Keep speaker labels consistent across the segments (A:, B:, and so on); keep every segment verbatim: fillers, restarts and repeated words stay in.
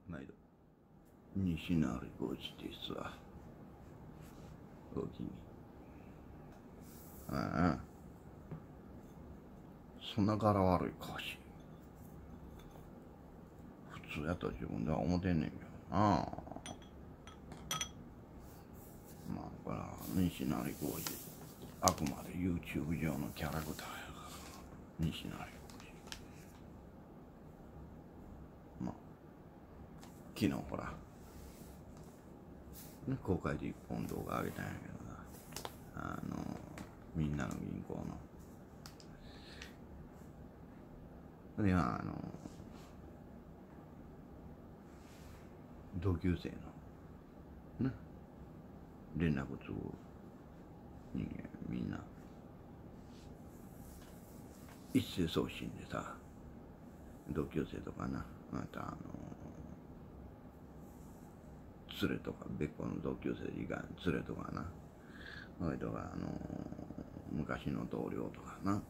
A: 毎度西成浩二ですわ。おきに。ああ、そんな柄悪いかし。普通やと自分では思ってんねんけどな。まあこれは西成浩二、あくまで YouTube 上のキャラクターやから西成浩二。まあ昨日ほらね、公開で一本動画上げたんやけどな、あのみんなの銀行のではあの同級生のね連絡つく人間みんな一斉送信でさ、同級生とかな、またあの連れとか別個の同級生以外の連れとかな、それとかあの昔の同僚とかな、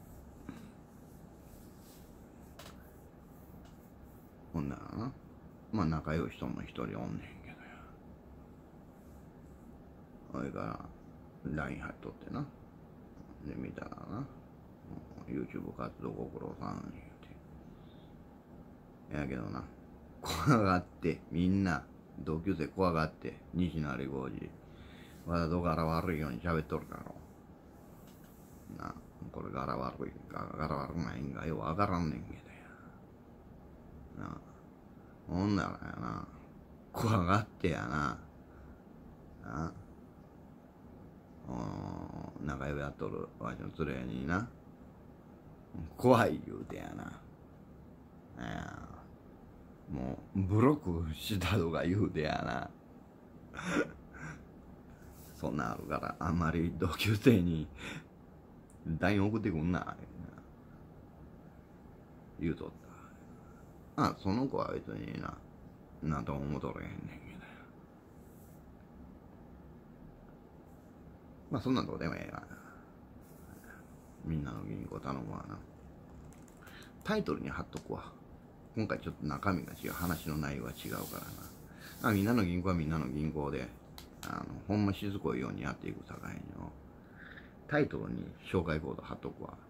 A: ほんならな、まあ仲良い人も一人おんねんけどや、それから ライン 入っとってな、で見たらな、YouTube 活動ご苦労さん言うて、やけどな、怖がってみんな同級生怖がって西成浩二わざと柄悪いように喋っとるだろな。これ柄悪いか柄悪くないんかようわからんねんけどやな。ほんならやな、怖がってやな、な仲良くやっとるわしの連れにな、怖い言うてやな、もうブロックしたとか言うてやなそんなんあるからあんまり同級生に ライン 送ってくんな言うとった。あ、その子は別にな、なんとも思うとれへんねんけど、まあそんなんどうでもええわ。みんなの銀行頼むわな。タイトルに貼っとくわ。今回ちょっと中身が違う、話の内容が違うからな。あ、みんなの銀行はみんなの銀行で、あのほんましつこいようにやっていくさかいにをタイトルに紹介コード貼っとくわ。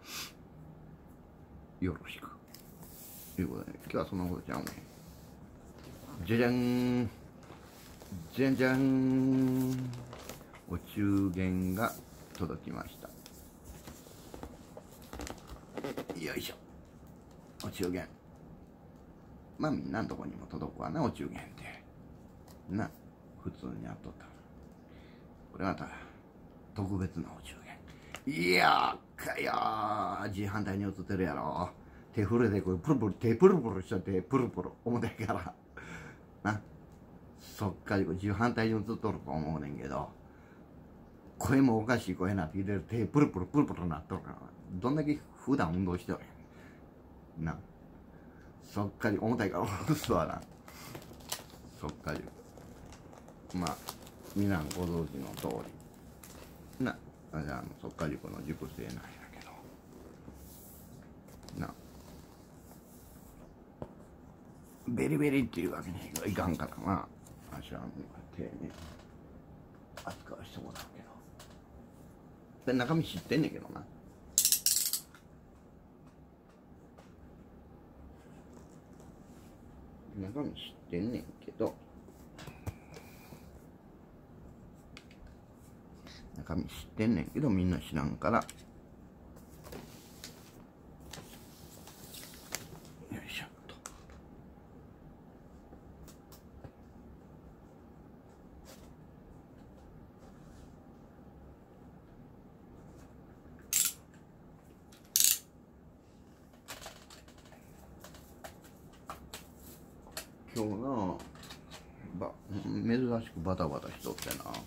A: よろしく。ということで、今日はそんなことちゃうねん。じゃじゃん。じゃんじゃん。お中元が届きました。よいしょ。お中元。まあみんなのとこにも届くわな、お中元って。な、普通にやっとったら。これまた特別なお中元。いやーかやー、字反対に映ってるやろ。手震えてこれプルプル、手プルプルしちゃってプルプル重たいから。な、そっかりこれ字反対に映っとると思うねんけど、声もおかしい声なって入れる手プルプルプルプルなっとるから、どんだけ普段運動してるやん。な、そっかり重たいから下ろすわな。そっかり。まあ、皆ご存知の通り。な、あじゃあ、そっかりこの熟成なんやけど。な。ベリベリっていうわけにはいかんからな。あしらん丁寧に扱わしてもらうけど。で、中身知ってんねんけどな。中身知ってんねんけど、中身知ってんねんけどみんな知らんから、よいしょっと。今日なば珍しくバタバタしとってな、はい、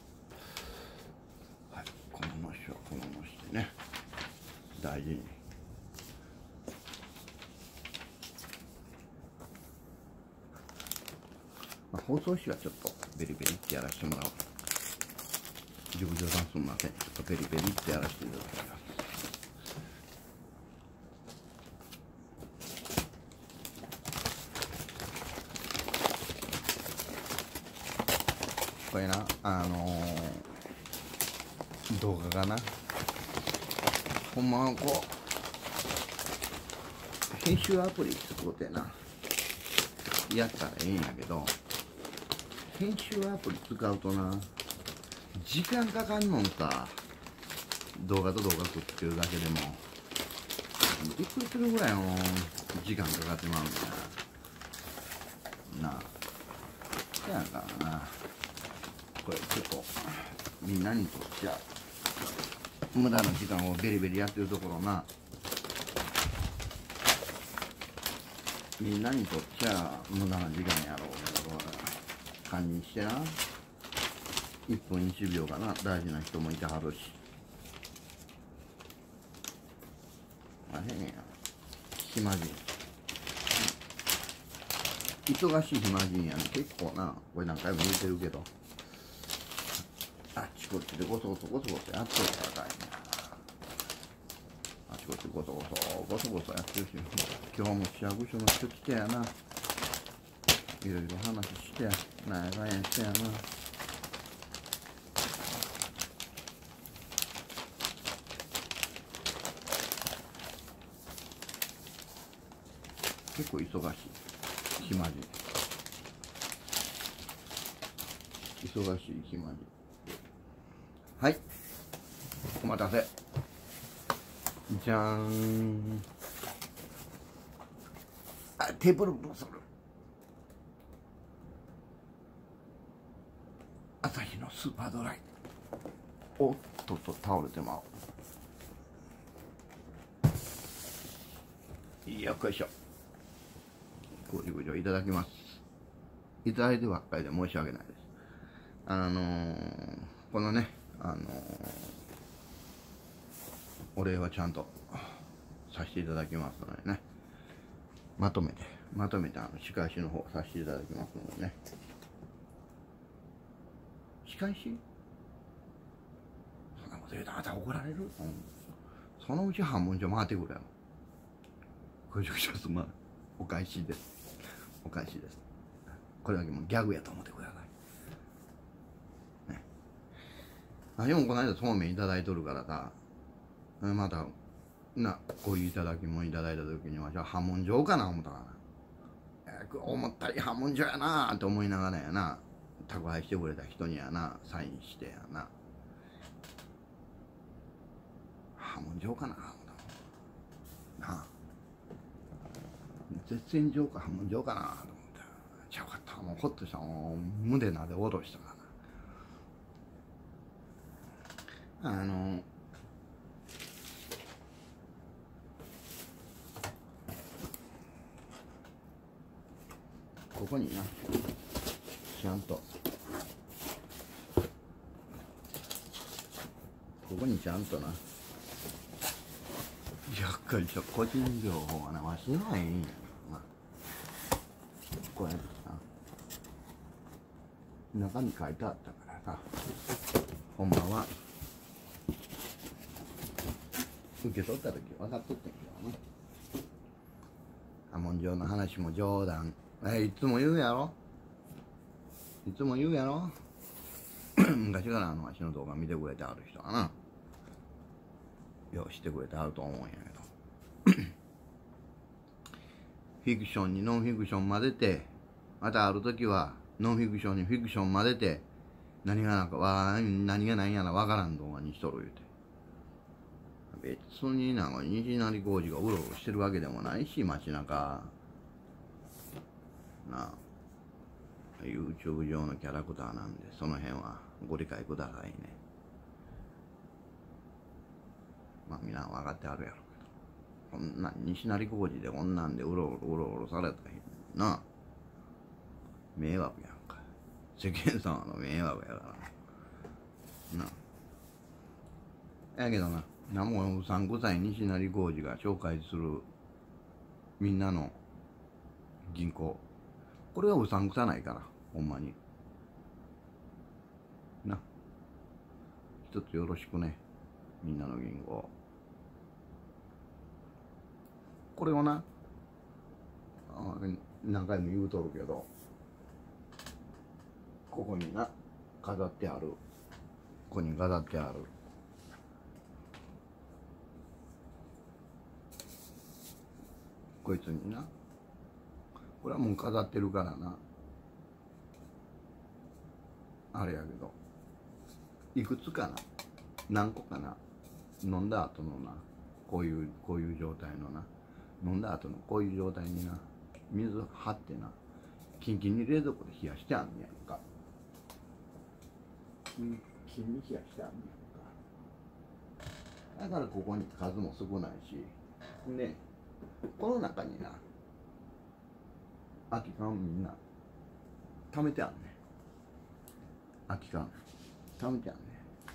A: こののしをこののしてね、大事に。まあ、包装紙はちょっとベリベリってやらせてもらおう。熟女さんすみません、ちょっとベリベリってやらせていただきます。 これなあのー、動画がなほんまはこう編集アプリ使うてなやったらええんやけど、編集アプリ使うとな時間かかんのんか。動画と動画くっつけるだけでもびっくりするぐらいの時間かかってまうんだな。なあそやからな、これ結構みんなにとっちゃ無駄な時間をベリベリやってるところな、みんなにとっちゃ無駄な時間やろうけど堪忍してないっぷんいちびょうかな大事な人もいてはるし、あへんや暇人忙しい暇人やね。結構なこれ何回も言うてるけどあっちこっちでゴソゴソゴソゴソやってるからかいな。あっちこっちゴソゴソゴソゴソやってるし、今日も市役所の人来てやな、いろいろ話してやなんやかんやしてやな。結構忙しい暇人忙しい暇人。はい、お待たせ。じゃーん。あ、テーブルどうする？朝日のスーパードライ。おっとっと倒れてまう。よっこいしょ。ごじごじょいただきます。いただいてばっかりで申し訳ないです。あのー、このね、あのー、お礼はちゃんとさせていただきますのでね、まとめてまとめてあの仕返しの方させていただきますのでね。仕返しそんなこと言うとまた怒られる、うん、そのうち半分以上回ってくるやろ。これちょっとまあお返しです。お返しです。これだけもうギャグやと思ってくださいね。あでもこの間そうめんいただいとるからさ、またなこういういただき物いただいた時にはじゃあ破門状かな思ったかな、えー、思ったり破門状やなーって思いながらやな、宅配してくれた人にはなサインしてやな、破門状かな思ったなあ、絶縁状か破門状かなと思って、ちゃうかった、もうほっとした、もう胸なで下ろしたからな。あのここになちゃんとここにちゃんとな、やっかりした個人情報はなわしのはいいんやな。こうやってさ中に書いてあったからさ、ほんまは受け取った時分かっとってんけどな。破門状の話も冗談、えいつも言うやろいつも言うやろ昔からあのわしの動画見てくれてある人はなようしてくれてあると思うんやけどフィクションにノンフィクション混ぜて、またある時はノンフィクションにフィクション混ぜて、何がなんかわ何が何やらわからん動画にしとる言うて、別になんか西成浩二がうろうろしてるわけでもないし、街中なあ YouTube 上のキャラクターなんで、その辺はご理解くださいね。まあみんな分かってあるやろけど、こんな西成浩二でこんなんでうろうろうろうろされたらなあ迷惑やんか、世間様の迷惑やからなあ。やけどな、なんもうさんくさい西成浩二が紹介するみんなの銀行、これはうさんくさないから、ほんまにな、一つよろしくね、みんなの銀行。これをな何回も言うとるけど、ここにな飾ってある。ここに飾ってある。こいつにな。これはもう飾ってるからな。あれやけど。いくつかな。何個かな。飲んだ後のな。こういう、こういう状態のな。飲んだ後のこういう状態にな。水張ってな。キンキンに冷蔵庫で冷やしてあんねやんか。キンキンに冷やしてあんねやんか。だからここに数も少ないし。で、この中にな、空き缶みんな貯めてあんねん。空き缶貯めてあんね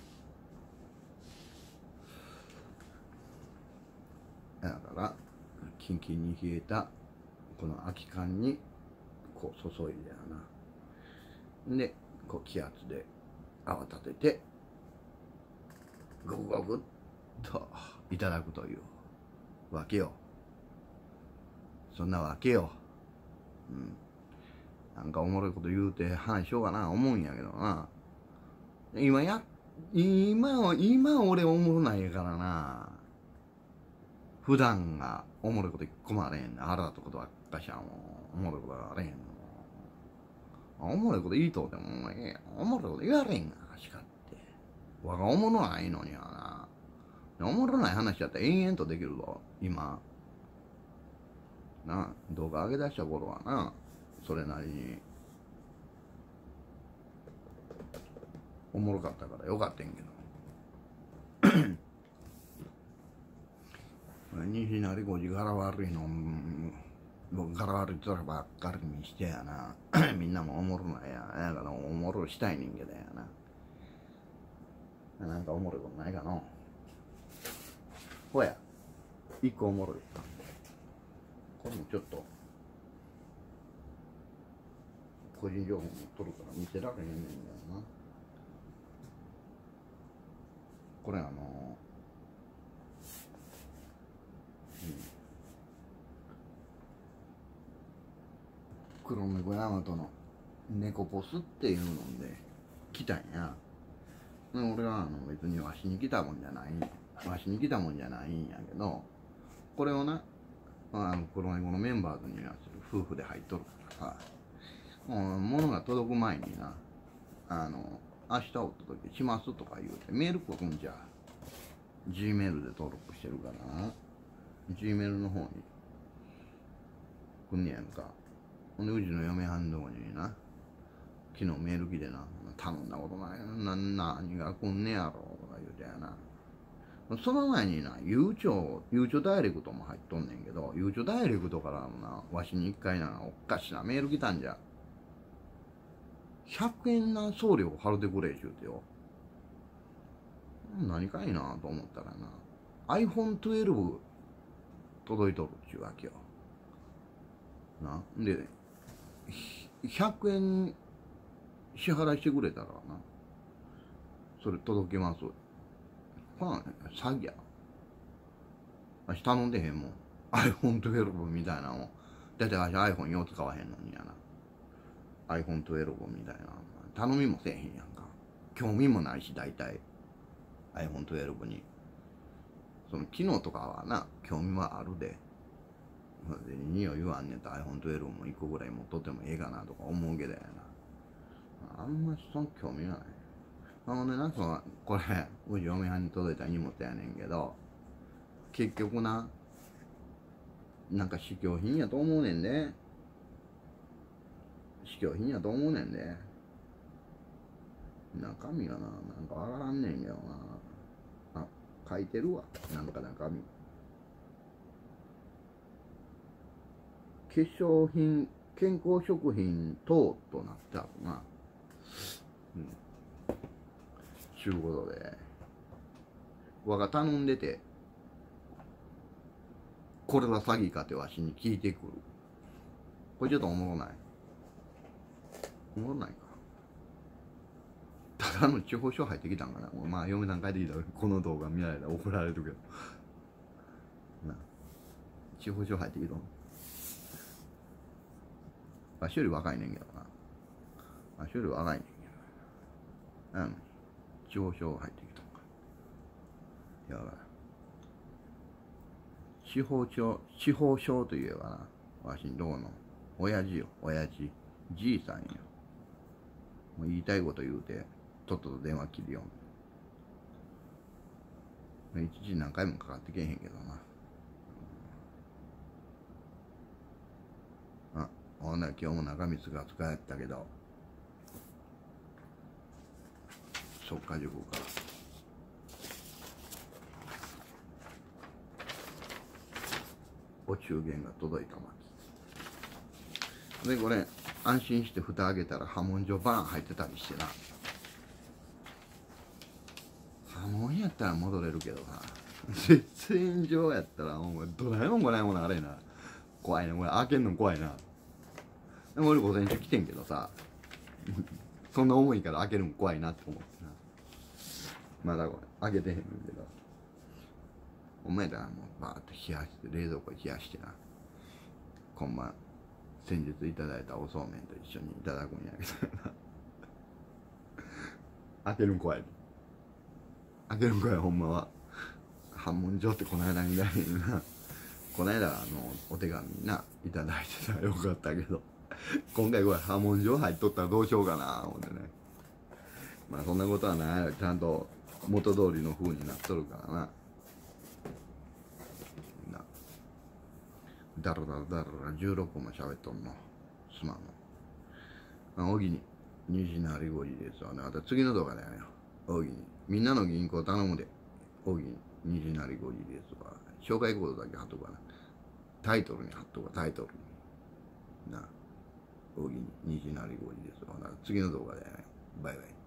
A: ん。だからキンキンに冷えたこの空き缶にこう注いでやな。でこう気圧で泡立ててゴクゴクっといただくというわけよ。そんなわけよ。うん。なんかおもろいこと言うて話しようかな思うんやけどな。今や、今は、今俺おもろないからな。普段がおもろいこと一個もあれへんねん。腹立ったことばっかしはもう、おもろいことあれへんの。おもろいこと言いとうても、お前、おもろいこと言われへんが、しかって。わがおもろないのにはな。おもろない話やったら延々とできるぞ、今。な、動画上げ出した頃はな、それなりにおもろかったからよかったんけど西成5時柄悪いの僕柄悪いとらばっかりにしてやなみんなもおもろないややからおもろしたい人間だよな。なんかおもろいことないかの。ほや一個おもろいこれもちょっと個人情報持っとるから見せられへんねんだよな。これあのうん黒猫大和の猫ポスっていうので来たんや。俺はあの別にわしに来たもんじゃないわしに来たもんじゃないんやけど、これをなあの黒猫のメンバーズには夫婦で入っとるからさ、もう物が届く前にな、あの明日お届けしますとか言うてメール来るんじゃ。 G メールで登録してるからな、 G メールの方に来んねやんか。ほんでうちの嫁はんのとこにな昨日メール来てな、頼んだことないな、何が来んねやろとか言うてやな。その前にな、ゆうちょ、ゆうちょダイレクトも入っとんねんけど、ゆうちょダイレクトからな、わしに一回な、おっかしなメール来たんじゃ。ひゃくえんな、送料払ってくれ、言うてよ。何かいなと思ったらな、アイフォンじゅうに 届いとるっちゅうわけよ。な、で、ひゃくえん支払いしてくれたらな、それ届けます。これは詐欺や。わし頼んでへんもん。アイフォンじゅうに みたいなのを。だってわし iPhone よう使わへんのにやな。アイフォンじゅうに みたいな。頼みもせえへんやんか。興味もないし、大体。アイフォンじゅうに に。その機能とかはな、興味はあるで。で、にを言わんねんと アイフォンじゅうに もいっこぐらい持っとってもええかなとか思うけどやな。あんまそん興味ない。あのね、なんかこれうち嫁はんに届いた荷物やねんけど、結局な、なんか試供品やと思うねんで、試供品やと思うねんで、中身がな、なんかわからんねんけどな。あ、書いてるわ、なんか中身。化粧品、健康食品等となってあるな。うん。ちゅうことで、わが頼んでて、これは詐欺かってわしに聞いてくる。これちょっとおもろない。おもろないか。ただの地方書入ってきたんかな。まあ嫁さん帰ってきたらこの動画見られたら怒られるけど。な、地方書入ってきたの。わしより若いねんけどな。わしより若いねんけうん。地方票入ってきたのか。やばい。司法庁、司法省といえばな、わしんとこの、親父よ、親父。じいさんよ。もう言いたいこと言うて、とっとと電話切るよ。一時何回もかかってけへんけどな。あ、ほんなら今日も中身つかつかやったけど、そっか塾から。お中元が届いたまで、これ安心して蓋開けたら波紋状バーン入ってたりしてな。波紋やったら戻れるけどさ、絶縁状やったらお前どないもんこないもんあれな。怖いな、これ開けんの怖いな。でも俺午前中来てんけどさ、そんな重いから開けるの怖いなって思ってな。まだこれ開けてへんねんけど、お前らもうバーッと冷やして冷蔵庫冷やしてな、今晩先日いただいたおそうめんと一緒にいただくんやけどな。開けるん怖い。開けるん怖い、ほんまは。半文状ってこの間みたいにな、この間あのお手紙な、いただいてたらよかったけど、今回これ波紋状入っとったらどうしようかな思ってね。まあそんなことはない。ちゃんと元通りの風になっとるからな。なだらだらだらだらじゅうろっぷんも喋っとんの。すまんの。あ、おぎに西成ごじですわね。また次の動画だよ。おぎにみんなの銀行頼むで。おぎに西成ごじですわ。紹介コードだけ貼っとくかな。タイトルに貼っとくか、タイトルに。な。おぎに西成ごじですわ。次の動画だよ。バイバイ。